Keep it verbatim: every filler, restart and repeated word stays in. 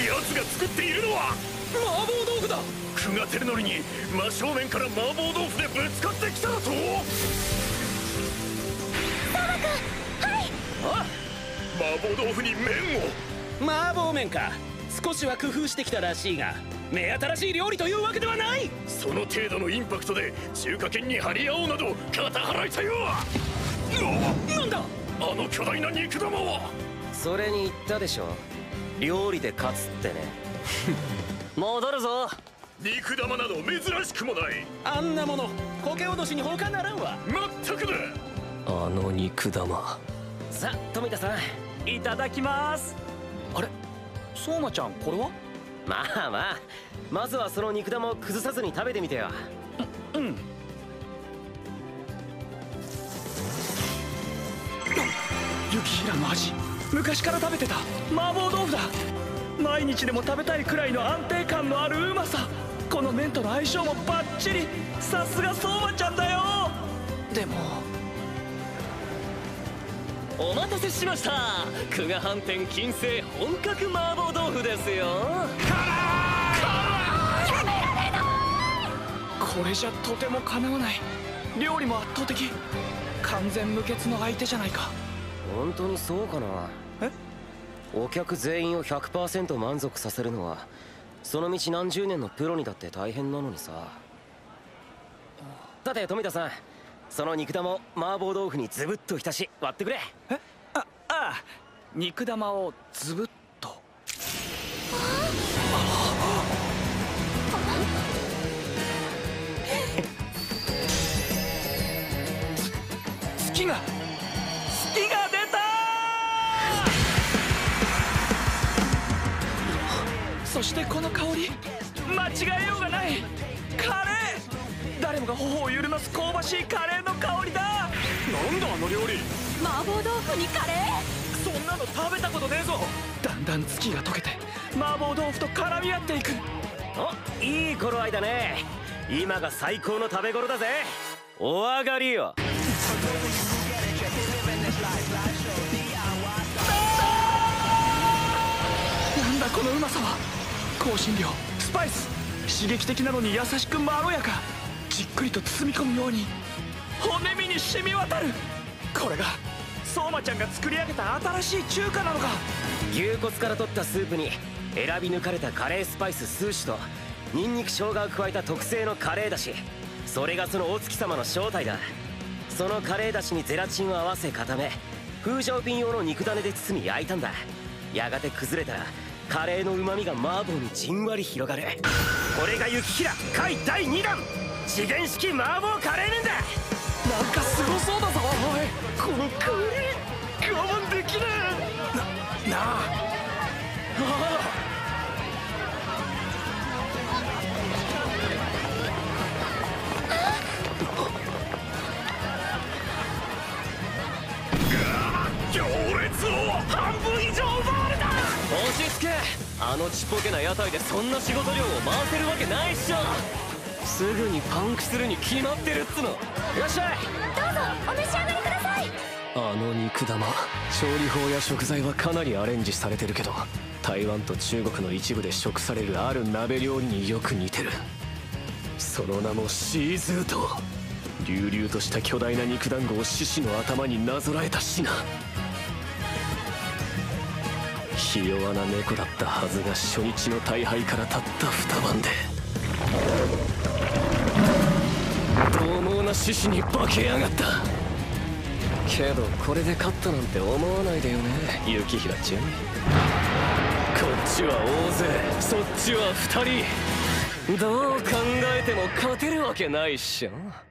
奴が作っているのは麻婆豆腐だ。 久我照則に真正面から麻婆豆腐でぶつかってきたらと。 相馬くん、はい。 あ、麻婆豆腐に麺を。 麻婆麺か。少しは工夫してきたらしいが、目新しい料理というわけではない。 その程度のインパクトで中華圏に張り合おうなど肩払いたよ。 なんだあの巨大な肉玉は。 それに言ったでしょ、料理で勝つってね。戻るぞ。 肉玉など珍しくもない。 あんなもの苔落としに他ならんわ。 まったくだ。 あの肉玉。 さあ富田さん、いただきます。あれ、相馬ちゃん、これは？ まあまあ、まずはその肉玉を崩さずに食べてみてよ。 う、うん。雪平の味、昔から食べてた麻婆豆腐だ。毎日でも食べたいくらいの安定感のあるうまさ。この麺との相性もバッチリ。さすが相馬ちゃんだよ。でもお待たせしました。久我飯店金星本格麻婆豆腐ですよ。 これじゃとてもかなわない。料理も圧倒的。完全無欠の相手じゃないか。 本当にそうかな。 え？ お客全員を ひゃくパーセント 満足させるのはその道何十年のプロにだって大変なのにさ。さて富田さん、その肉玉を麻婆豆腐にズブッと浸し割ってくれ。 え？あ、ああ、肉玉をズブッと。月が月が出たー。そしてこの香り、間違えようがない。カレー、誰もが頬を揺るがす香ばしいカレーの香りだ。 なんだあの料理。 麻婆豆腐にカレー。 そんなの食べたことねえぞ。だんだん月が溶けて麻婆豆腐と絡み合っていく。 お、いい頃合いだね。今が最高の食べ頃だぜ。お上がりよ。 なんだこのうまさは。香辛料、スパイス、刺激的なのに優しくまろやか。じっくりと包み込むように骨身に染み渡る。これが相馬ちゃんが作り上げた新しい中華なのか。 牛骨から取ったスープに選び抜かれたカレースパイス数種とニンニク生姜を加えた特製のカレーだし、それがそのお月様の正体だ。そのカレーだしにゼラチンを合わせ固め、風上品用の肉種で包み焼いたんだ。やがて崩れたらカレーの旨味が麻婆にじんわり広がる。これが雪平回だいにだん次元式麻婆カレー麺だ。 なんかすごそうだぞ。おい、 この香り我慢できねな、なあ。ああ、 行列を半分以上奪われた。 落ち着け。あのちっぽけな屋台でそんな仕事量を回せるわけないっしょ。すぐにパンクするに決まってるっつの。いらっしゃい。 どうぞお召し上がりください。 あの肉玉、調理法や食材はかなりアレンジされてるけど、台湾と中国の一部で食されるある鍋料理によく似てる。その名もシーズート。隆々とした巨大な肉団子を獅子の頭になぞらえた品。ひ弱な猫だったはずが初日の大敗からたった二晩で獰猛な獅子に化けやがった。けどこれで勝ったなんて思わないでよね、雪平ちゃん。こっちは大勢、そっちは二人。どう考えても勝てるわけないっしょ。